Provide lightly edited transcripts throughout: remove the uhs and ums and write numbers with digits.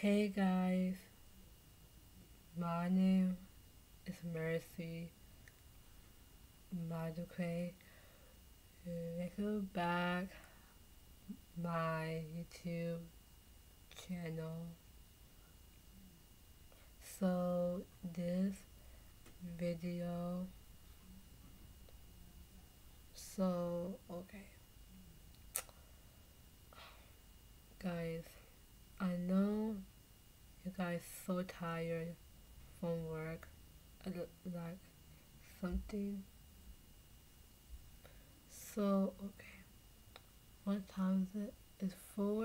Hey guys, my name is Mercy Maduque. Welcome back my YouTube channel. So this video, okay, guys, I know you guys so tired from work, like something. So okay, what time is it? It's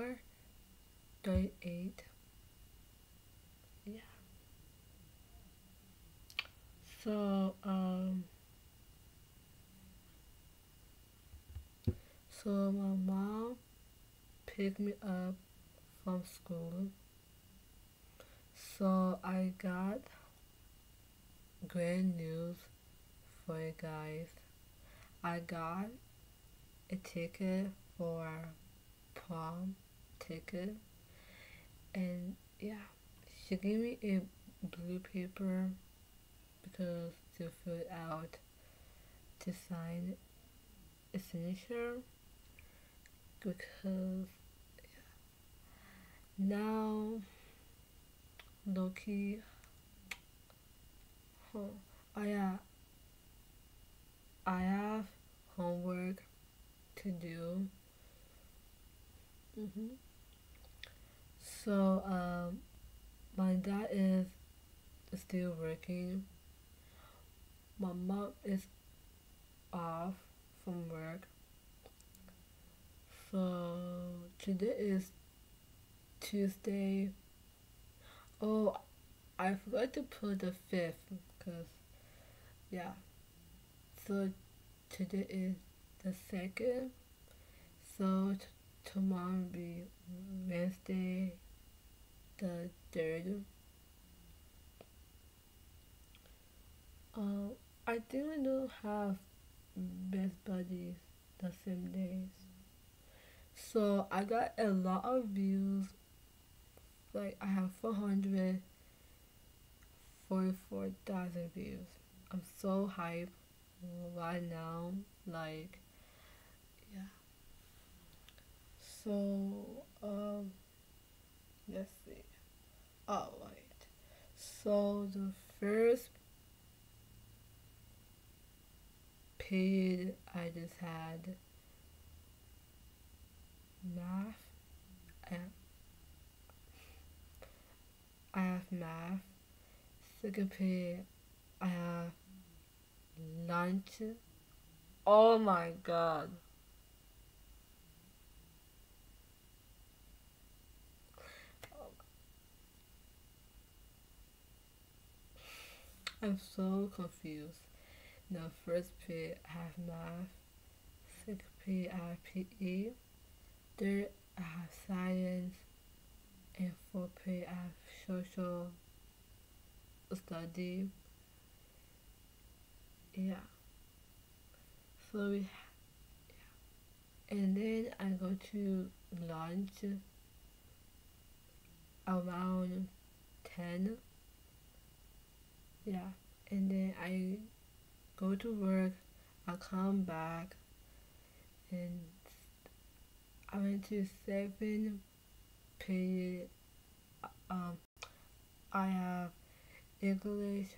4:38. Yeah. So so my mom picked me up from school. So I got great news for you guys. I got a ticket for prom ticket, and yeah, she gave me a blue paper because to fill out to sign a signature because now Loki, oh, oh yeah, I have homework to do. hmm So my dad is still working. My mom is off from work. So today is Tuesday. Oh, I forgot to put the fifth because yeah. So today is the second. So tomorrow will be Wednesday, the third. Um, I think we don't have best buddies the same days. So I got a lot of views. Like I have 444,000 views. I'm so hyped right now. Like yeah. So let's see. Oh wait. So the first period I just had math. And I have math. Second period I have lunch. Oh my god. I'm so confused. The first period I have math. Second period I have PE. Third I have science. And fourth period I have social study. Yeah. So we and then I go to lunch around 10. Yeah. And then I go to work. I come back and I went to 7 period. Um, I have English.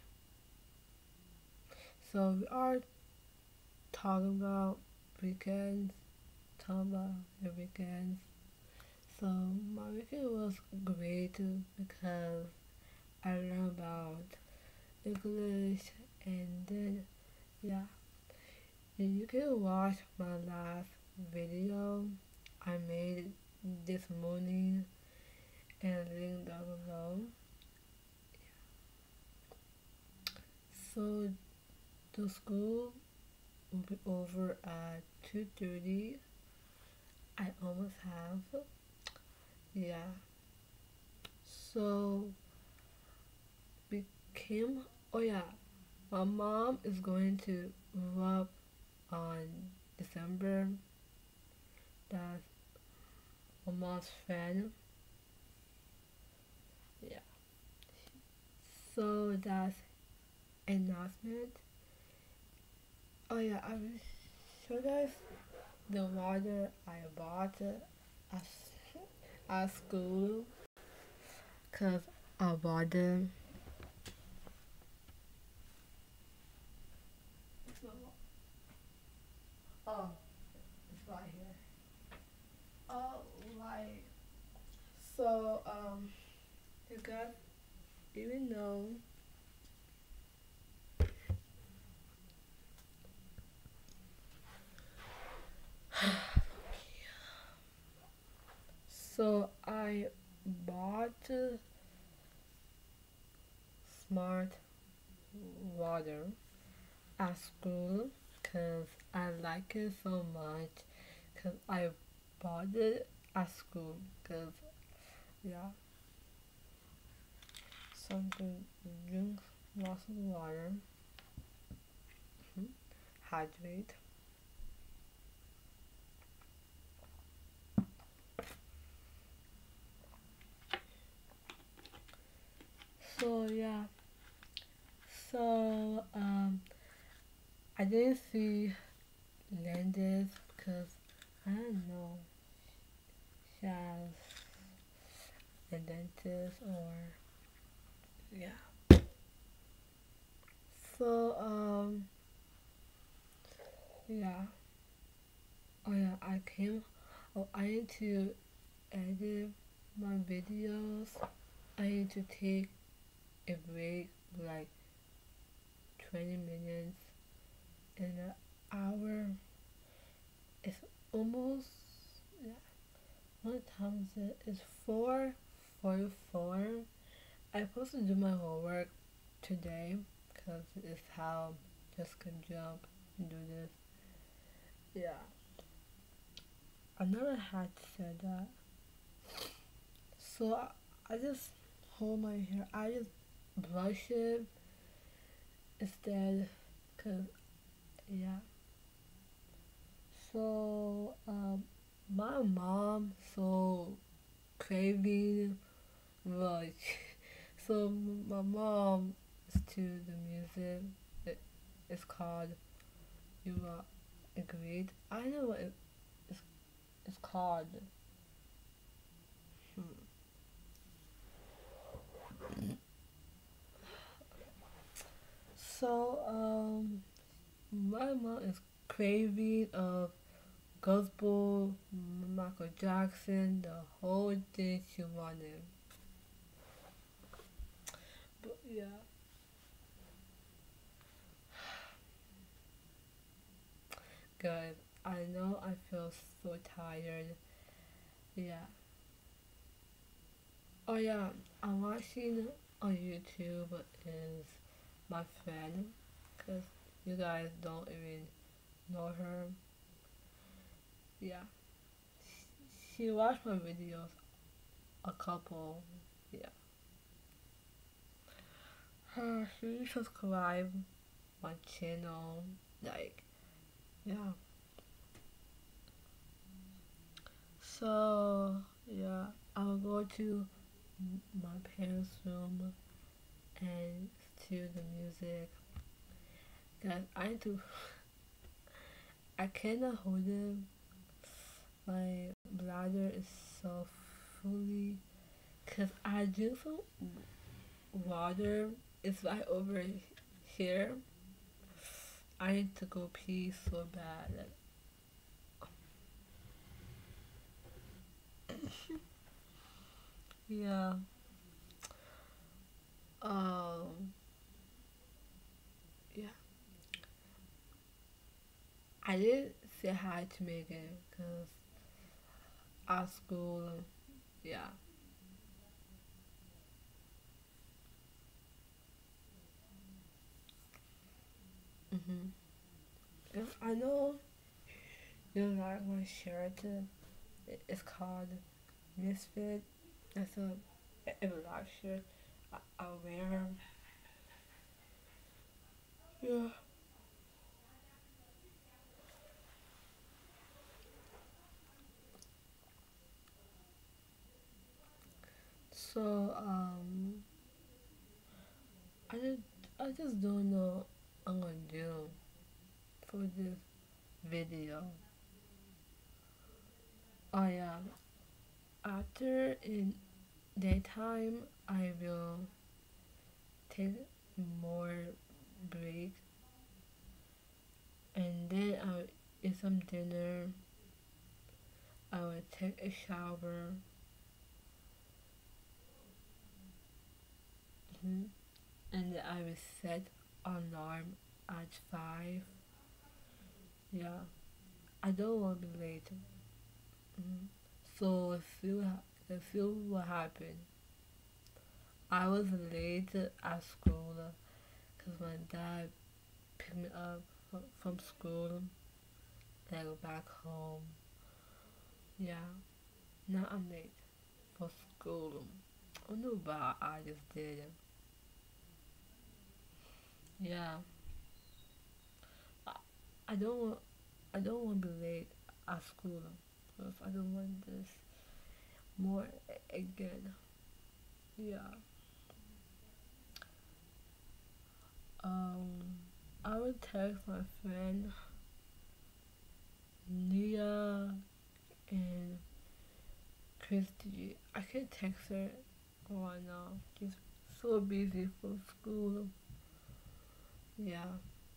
So we are talking about weekends. Talking about the weekends. So my weekend was great because I learned about English and then yeah. And you can watch my last video I made this morning and link down below. So the school will be over at 2:30. I almost have. Yeah. So we came. Oh yeah. My mom is going to move up on December. That's my mom's friend. Yeah. So that's announcement. Oh yeah, I will show you guys the water I bought at, at school. Cause I bought them. Oh, it's right here. Oh, right. So you guys even know. So I bought smart water at school because I like it so much because I bought it at school because yeah, so I'm going to drink lots of water, hydrate. So yeah, so I didn't see Landis because I don't know she has a dentist or yeah. So yeah. Oh yeah, I came. Oh, I need to edit my videos. I need to take a break, like 20 minutes in an hour. It's almost, yeah, what time is it? It's 4:44. I'm supposed to do my homework today because it's how just can jump and do this. Yeah, I never had said that. So I just hold my hair. I just brush it instead, cause yeah. So my mom so craving like so my mom is to the music. It, it's called You Are Agreed. I know what it's called. Hmm. So my mom is craving of gospel, Michael Jackson, the whole thing she wanted. But yeah, good. I know I feel so tired. Yeah. Oh yeah, I'm watching on YouTube is my friend, cause you guys don't even know her. Yeah, she watched my videos a couple. Yeah, she subscribed my channel. Like yeah. So yeah, I'll go to my parents' room and to the music. Guys, I need to. I cannot hold it. My bladder is so fully. Cause I drink some water. It's right over here. I need to go pee so bad. Yeah. Um. Yeah. I did say hi to Megan because our school. Yeah. Mhm. If I know you like my shirt. It's called Misfit. It's a black shirt. I wear. Yeah. So I just I just don't know what I'm gonna do for this video. Oh yeah, after in daytime I will take more break and then I'll eat some dinner. I will take a shower. Mhm. And then I will set alarm at 5. Yeah, I don't want to be late. Mhm. So see what happened. I was late at school because my dad picked me up from school and I go back home. Yeah, now I'm late for school. I don't know what I just did. Yeah, I, I don't want I don't want to be late at school because I don't want this more again. Yeah. Um, I would text my friend Nia and Christy. I can't text her right now. She's so busy for school. Yeah.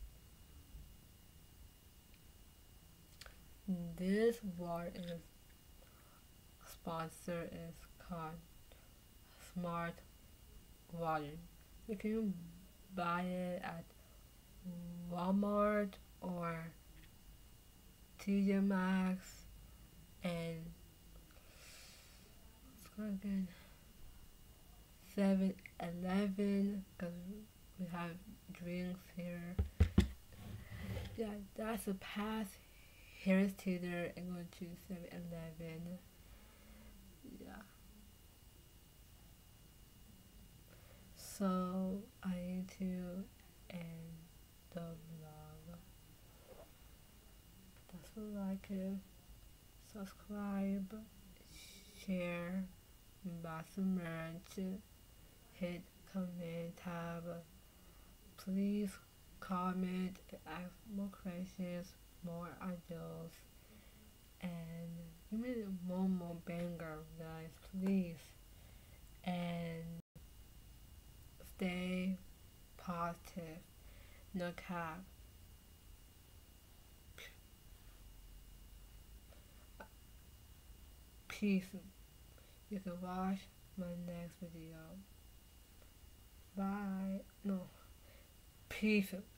This water is sponsor is called Smart Water. You can buy it at Walmart or TJ Maxx and again 7-Eleven because we have drinks here. Yeah, that's a pass. Harris Teeter and going to 7-Eleven. Yeah. So I need to end the vlog. That's what like it. Subscribe, share, buy some merch, hit comment tab. Please comment and ask more questions, more ideas, and give me one more banger, guys, please. And stay positive, no cap. Peace. You can watch my next video. Bye. No. Peace.